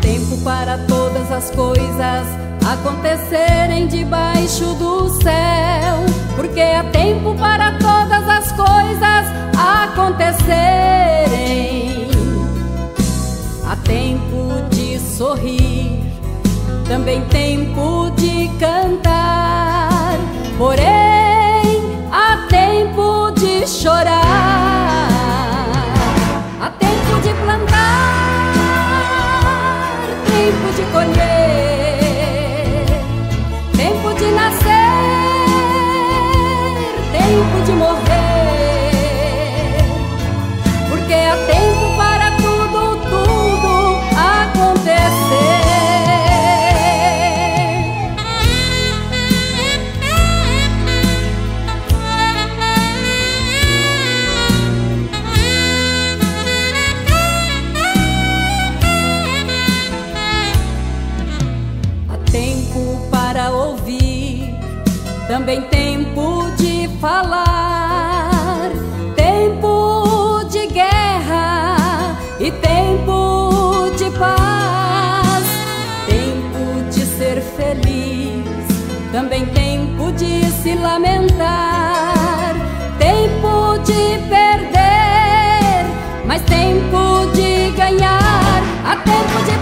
tempo para todas as coisas acontecerem debaixo do céu, porque há tempo para todas as coisas acontecerem. Há tempo de sorrir, também tempo de cantar, porém há tempo de chorar. Há tempo de plantar, tempo de colher, tempo de nascer, tempo de morrer, porque há tempo para tudo, tudo acontecer. Tempo para ouvir, também tempo de falar, tempo de guerra e tempo de paz, tempo de ser feliz, também tempo de se lamentar, tempo de perder, mas tempo de ganhar. Há tempo de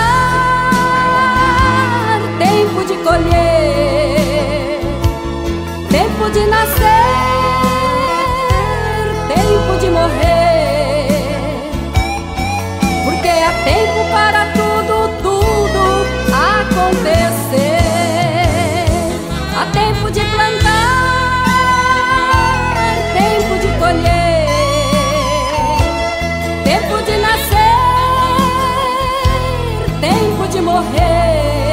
plantar, tempo de colher, tempo de nascer, tempo de morrer, porque há tempo para tudo, tudo acontecer. Há tempo de plantar, tempo de colher, tempo de nascer, tempo de morrer,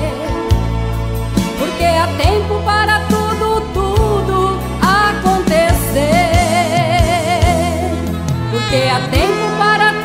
porque há tempo para tudo, tudo acontecer, porque há tempo para